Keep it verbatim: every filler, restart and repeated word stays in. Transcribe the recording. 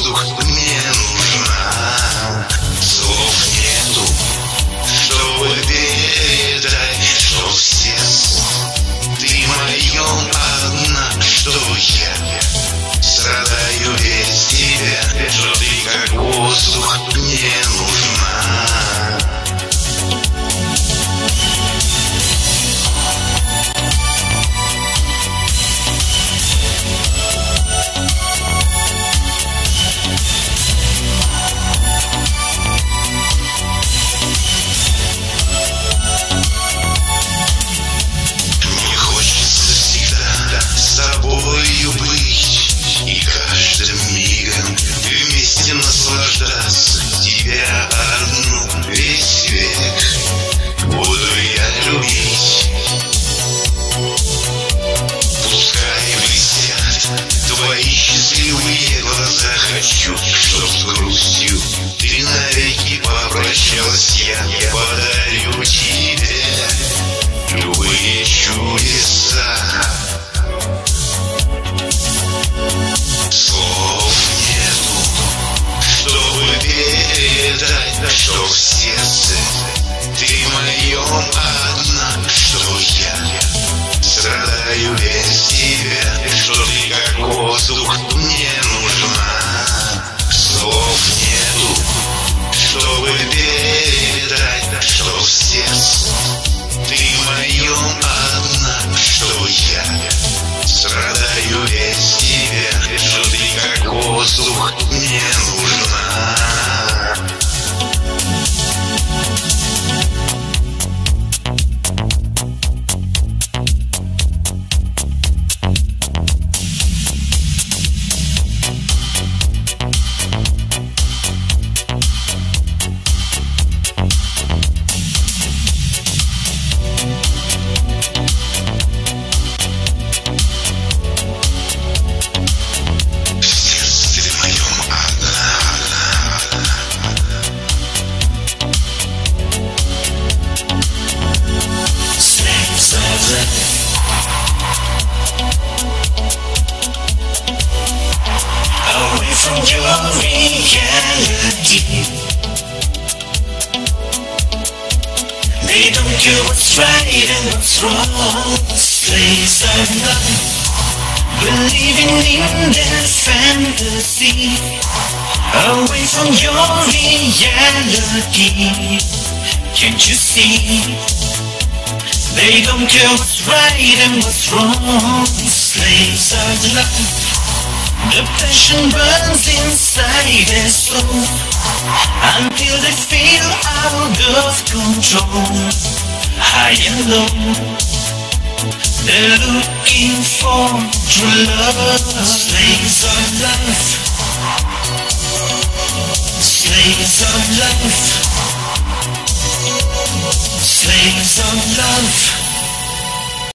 воздух мне нужна. Слов нету, чтобы передать, что в сердце ты моем одна, что я страдаю без тебя, что ты как воздух мне нужна. Наслаждаться тебя одну весь век буду я любить. Пускай блестят твои счастливые глаза. Хочу, чтоб с грустью ты навеки попрощалась. Я подарю тебе любые чудеса. Слов что в сердце ты моем одна, что я страдаю без тебя, что ты как воздух мне нужна. Слов нету, чтобы передать, что в сердце ты моем одна, что я страдаю без тебя, что ты как воздух мне нужна. Away from your reality, they don't care what's right and what's wrong. Slaves of love, believing in their fantasy. Away from your reality, can't you see? They don't care what's right and what's wrong. Slaves of love, the passion burns inside their soul until they feel out of control. High and low, they're looking for true love. Slaves of love, slaves of love, slaves of love.